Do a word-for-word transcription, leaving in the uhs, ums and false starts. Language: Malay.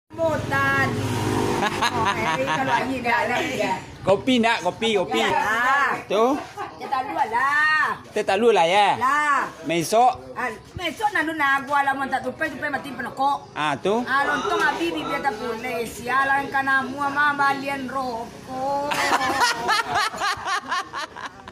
Mutan. Oh, eh, kalau ini dah lah. Kopi nak, kopi, kopi. Lah. Tu. Dia tak luar lah. Kita tak lu lah ya. Lah. Mesok. Ah, besok na luna gua la monta tu pe tu pe mati penoko. Ah tu. Ah, lontong abi bibi ta pule. Sialan kana mua mama lian roko.